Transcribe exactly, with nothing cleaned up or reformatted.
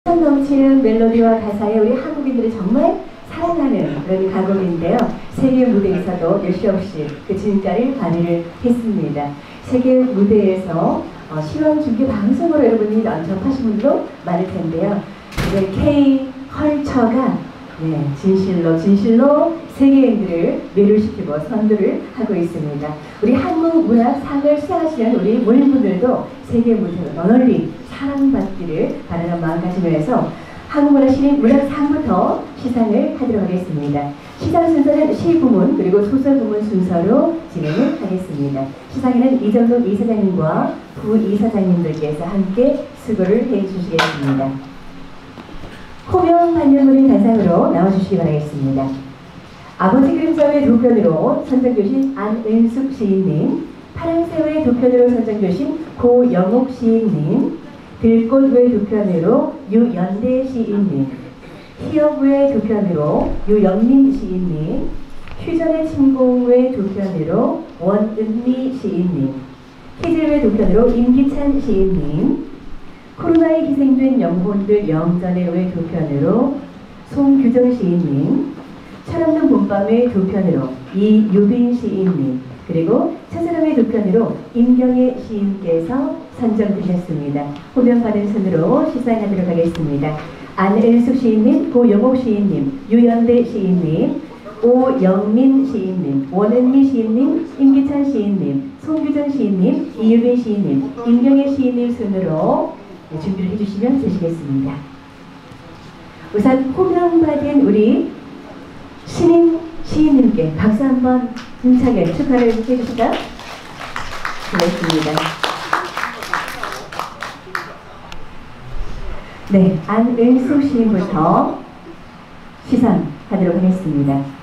넘치는 멜로디와 가사에 우리 한국인들이 정말 사랑하는 그런 가곡인데요. 세계 무대에서도 여시 없이 그 진가를 발휘를 했습니다. 세계 무대에서 어, 실황 중계 방송으로 여러분이 접하신 분도 많을 텐데요. 이제 K 컬처가 네, 진실로 진실로 세계인들을 매료시키고 선두를 하고 있습니다. 우리 한국 문화상을 수상하시는 우리 모임분들도 세계 무대로 더 널리 사랑받기를 바라는 마음가짐에서 한국문화시민 문학상부터 시상을 하도록 하겠습니다. 시상 순서는 시 부문 그리고 소설 부문 순서로 진행을 하겠습니다. 시상에는 이정록 이사장님과 부이사장님들께서 함께 수고를 해주시겠습니다. 호명 반려문의 단상으로 나와주시기 바라겠습니다. 아버지 그림자의 두 편으로 선정되신 안은숙 시인님, 파랑새의 두 편으로 선정되신 고영옥 시인님, 들꽃의 두 편으로 유연대 시인님, 희어부의 두 편으로 유영민 시인님, 휴전의 침공의 두 편으로 원은미 시인님, 희질의 두 편으로 임기찬 시인님, 코로나에 희생된 영혼들 영전의 외 두 편으로 송규정 시인님, 철없는 봄밤의 두 편으로 이유빈 시인님, 그리고 첫사랑의 두 편으로 임경애 시인께서 선정되셨습니다. 호명받은 순으로 시상하도록 하겠습니다. 안은숙 시인님, 고영옥 시인님, 유연대 시인님, 오영민 시인님, 원은미 시인님, 임기찬 시인님, 송규정 시인님, 이유빈 시인님, 임경애 시인님 순으로 준비를 해주시면 되시겠습니다. 우선 호명받은 우리 신인 시인님께 박수 한번 힘차게 축하를 해주시죠. 고맙습니다. 네, 안은숙 시인부터 시상하도록 하겠습니다.